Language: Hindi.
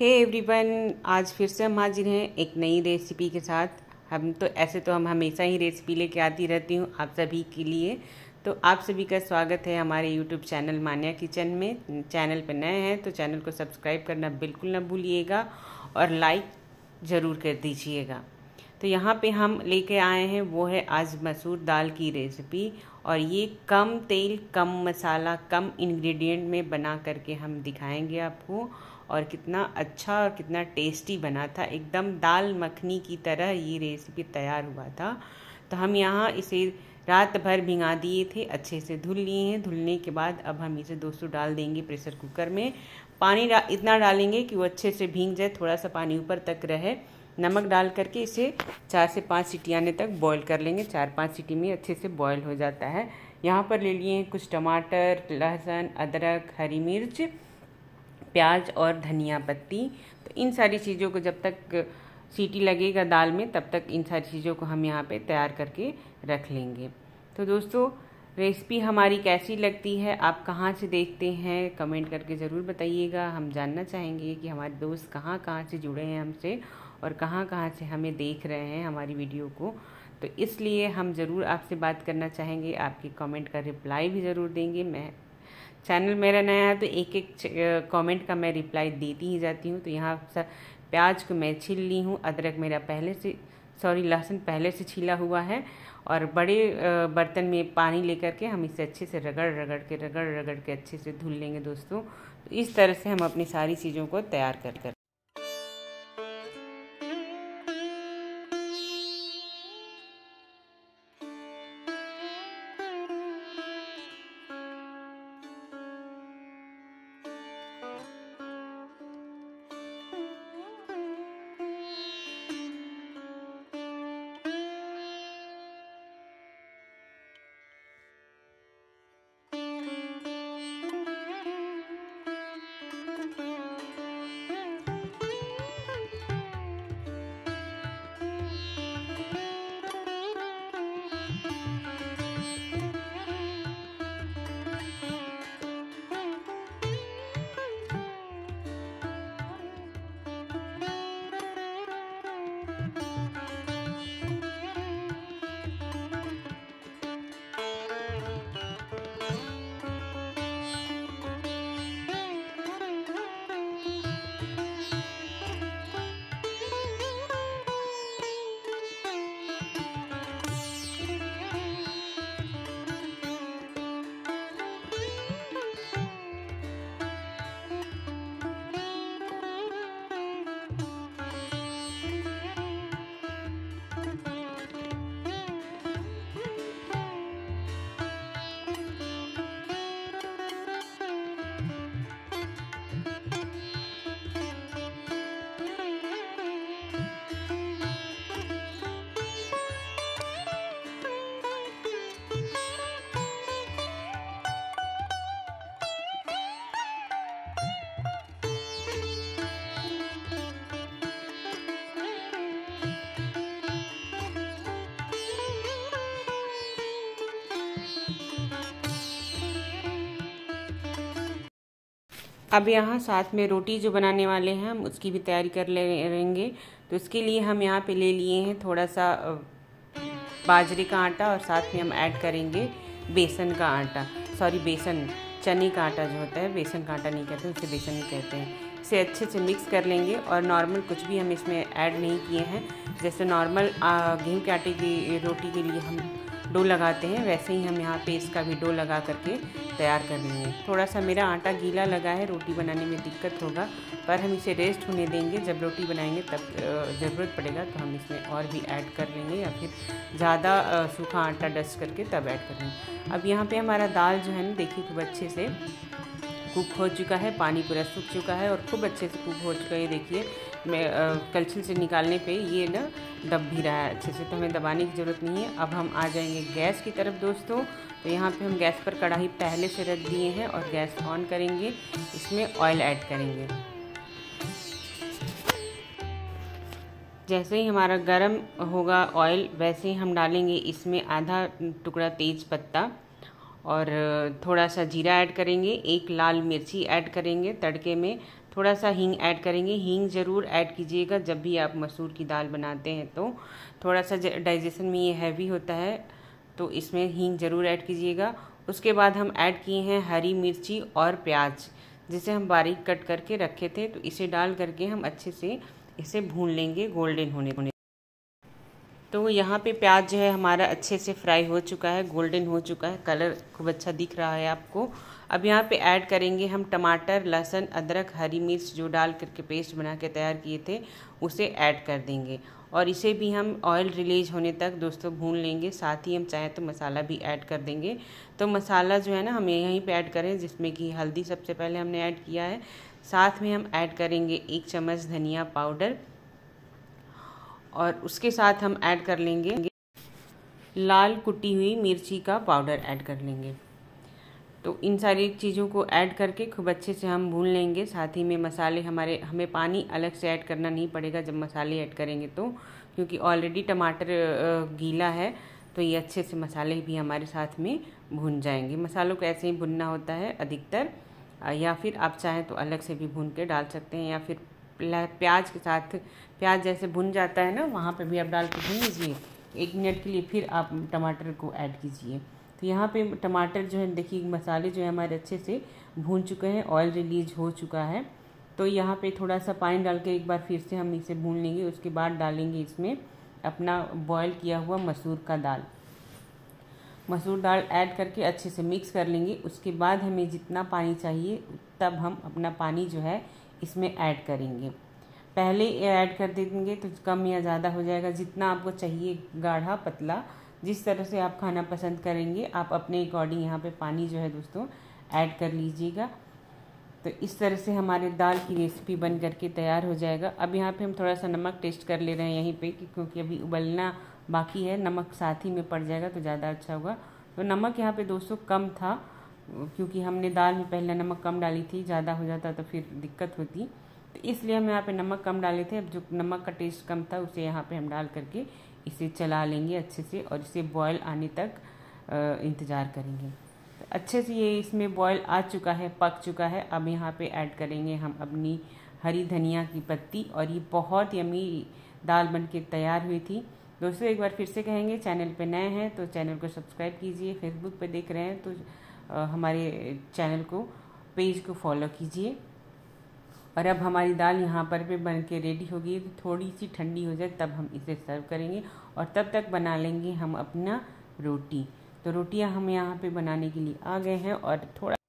हे एवरीवन, आज फिर से हम हाजिर हैं एक नई रेसिपी के साथ। हम हमेशा ही रेसिपी लेके आती रहती हूँ आप सभी के लिए। तो आप सभी का स्वागत है हमारे यूट्यूब चैनल मान्या किचन में। चैनल पर नए हैं तो चैनल को सब्सक्राइब करना बिल्कुल ना भूलिएगा और लाइक ज़रूर कर दीजिएगा। तो यहाँ पे हम लेके आए हैं वो है आज मसूर दाल की रेसिपी, और ये कम तेल कम मसाला कम इंग्रेडिएंट में बना करके हम दिखाएंगे आपको। और कितना अच्छा और कितना टेस्टी बना था, एकदम दाल मखनी की तरह ये रेसिपी तैयार हुआ था। तो हम यहाँ इसे रात भर भिंगा दिए थे, अच्छे से धुल लिए हैं। धुलने के बाद अब हम इसे दोस्तों डाल देंगे प्रेशर कुकर में। पानी इतना डालेंगे कि वो अच्छे से भीग जाए, थोड़ा सा पानी ऊपर तक रहे। नमक डाल करके इसे 4 से 5 सीटी आने तक बॉईल कर लेंगे। 4-5 सीटी में अच्छे से बॉईल हो जाता है। यहाँ पर ले लिए कुछ टमाटर, लहसुन, अदरक, हरी मिर्च, प्याज और धनिया पत्ती। तो इन सारी चीज़ों को जब तक सीटी लगेगा दाल में तब तक इन सारी चीज़ों को हम यहाँ पे तैयार करके रख लेंगे। तो दोस्तों रेसिपी हमारी कैसी लगती है, आप कहाँ से देखते हैं, कमेंट करके ज़रूर बताइएगा। हम जानना चाहेंगे कि हमारे दोस्त कहाँ कहाँ से जुड़े हैं हमसे और कहाँ कहाँ से हमें देख रहे हैं हमारी वीडियो को। तो इसलिए हम ज़रूर आपसे बात करना चाहेंगे, आपके कमेंट का रिप्लाई भी ज़रूर देंगे। चैनल मेरा नया है तो एक कमेंट का मैं रिप्लाई देती ही जाती हूँ। तो यहाँ प्याज को मैं छील ली हूँ, अदरक मेरा लहसुन पहले से छीला हुआ है। और बड़े बर्तन में पानी लेकर के हम इसे अच्छे से रगड़ के अच्छे से धुल लेंगे दोस्तों। तो इस तरह से हम अपनी सारी चीज़ों को तैयार कर अब यहाँ साथ में रोटी जो बनाने वाले हैं हम उसकी भी तैयारी कर लेंगे। तो उसके लिए हम यहाँ पे ले लिए हैं थोड़ा सा बाजरे का आटा, और साथ में हम ऐड करेंगे बेसन का आटा, चने का आटा जो होता है, बेसन का आटा नहीं कहते, उसे बेसन ही कहते हैं। इसे अच्छे से मिक्स कर लेंगे। और नॉर्मल कुछ भी हम इसमें ऐड नहीं किए हैं। जैसे नॉर्मल गेहूँ के आटे की रोटी के लिए हम डो लगाते हैं, वैसे ही हम यहाँ पे इसका भी डो लगा करके तैयार कर लेंगे। थोड़ा सा मेरा आटा गीला लगा है, रोटी बनाने में दिक्कत होगा, पर हम इसे रेस्ट होने देंगे। जब रोटी बनाएंगे तब ज़रूरत पड़ेगा तो हम इसमें और भी ऐड कर लेंगे, या फिर ज़्यादा सूखा आटा डस्ट करके तब ऐड कर लेंगे। अब यहाँ पे हमारा दाल जो है ना, देखिए खूब अच्छे से कुक हो चुका है, पानी पूरा सूख चुका है और खूब अच्छे से कुक हो चुका है। देखिए मैं कलछिल से निकालने पे ये ना दब भी रहा है अच्छे से, तो हमें दबाने की ज़रूरत नहीं है। अब हम आ जाएंगे गैस की तरफ दोस्तों। तो यहाँ पे हम गैस पर कढ़ाई पहले से रख दिए हैं और गैस ऑन करेंगे। इसमें ऑयल ऐड करेंगे। जैसे ही हमारा गर्म होगा ऑयल, वैसे ही हम डालेंगे इसमें आधा टुकड़ा तेज पत्ता और थोड़ा सा जीरा ऐड करेंगे, एक लाल मिर्ची ऐड करेंगे तड़के में, थोड़ा सा हींग ऐड करेंगे। हींग ज़रूर ऐड कीजिएगा जब भी आप मसूर की दाल बनाते हैं, तो थोड़ा सा डाइजेशन में ये हैवी होता है, तो इसमें हींग ज़रूर ऐड कीजिएगा। उसके बाद हम ऐड किए हैं हरी मिर्ची और प्याज, जिसे हम बारीक कट करके रखे थे, तो इसे डाल करके हम अच्छे से इसे भून लेंगे गोल्डन होने। तो यहाँ पे प्याज जो है हमारा अच्छे से फ्राई हो चुका है, गोल्डन हो चुका है, कलर खूब अच्छा दिख रहा है आपको। अब यहाँ पे ऐड करेंगे हम टमाटर, लहसुन, अदरक, हरी मिर्च जो डाल करके पेस्ट बना के तैयार किए थे, उसे ऐड कर देंगे और इसे भी हम ऑयल रिलीज होने तक दोस्तों भून लेंगे। साथ ही हम चाहें तो मसाला भी ऐड कर देंगे। तो मसाला जो है ना हम यहीं पे ऐड करें, जिसमें कि हल्दी सबसे पहले हमने ऐड किया है। साथ में हम ऐड करेंगे 1 चम्मच धनिया पाउडर और उसके साथ हम ऐड कर लेंगे लाल कुटी हुई मिर्ची का पाउडर ऐड कर लेंगे। तो इन सारी चीज़ों को ऐड करके खूब अच्छे से हम भून लेंगे। साथ ही में मसाले हमें पानी अलग से ऐड करना नहीं पड़ेगा जब मसाले ऐड करेंगे, तो क्योंकि ऑलरेडी टमाटर गीला है, तो ये अच्छे से मसाले भी हमारे साथ में भून जाएंगे। मसालों को ऐसे ही भुनना होता है अधिकतर, या फिर आप चाहें तो अलग से भी भून के डाल सकते हैं, या फिर प्याज के साथ प्याज जैसे भुन जाता है ना, वहाँ पे भी आप डाल के भून लीजिए 1 मिनट के लिए, फिर आप टमाटर को ऐड कीजिए। तो यहाँ पे टमाटर जो है देखिए, मसाले जो है हमारे अच्छे से भून चुके हैं, ऑयल रिलीज हो चुका है। तो यहाँ पे थोड़ा सा पानी डाल के एक बार फिर से हम इसे भून लेंगे। उसके बाद डालेंगे इसमें अपना बॉयल किया हुआ मसूर दाल ऐड करके अच्छे से मिक्स कर लेंगे। उसके बाद हमें जितना पानी चाहिए तब हम अपना पानी जो है इसमें ऐड करेंगे। पहले ऐड कर देंगे तो कम या ज़्यादा हो जाएगा, जितना आपको चाहिए, गाढ़ा पतला, जिस तरह से आप खाना पसंद करेंगे आप अपने अकॉर्डिंग यहाँ पे पानी जो है दोस्तों ऐड कर लीजिएगा। तो इस तरह से हमारे दाल की रेसिपी बन करके तैयार हो जाएगा। अब यहाँ पे हम थोड़ा सा नमक टेस्ट कर ले रहे हैं यहीं पे, क्योंकि अभी उबलना बाकी है, नमक साथ ही में पड़ जाएगा तो ज़्यादा अच्छा होगा। तो नमक यहाँ पे दोस्तों कम था, क्योंकि हमने दाल में पहले नमक कम डाली थी, ज़्यादा हो जाता तो फिर दिक्कत होती, तो इसलिए हम यहाँ पे नमक कम डाले थे। अब जो नमक का टेस्ट कम था उसे यहाँ पे हम डाल करके इसे चला लेंगे अच्छे से और इसे बॉयल आने तक इंतज़ार करेंगे। तो अच्छे से ये इसमें बॉयल आ चुका है, पक चुका है। अब यहाँ पे ऐड करेंगे हम अपनी हरी धनिया की पत्ती और ये बहुत यम्मी दाल बन के तैयार हुई थी। दोस्तों एक बार फिर से कहेंगे, चैनल पे नए हैं तो चैनल को सब्सक्राइब कीजिए, फेसबुक पे देख रहे हैं तो हमारे चैनल को, पेज को फॉलो कीजिए। और अब हमारी दाल यहाँ पर भी बन के रेडी हो गई, तो थोड़ी सी ठंडी हो जाए तब हम इसे सर्व करेंगे और तब तक बना लेंगे हम अपना रोटी। तो रोटियाँ हम यहाँ पे बनाने के लिए आ गए हैं और थोड़ा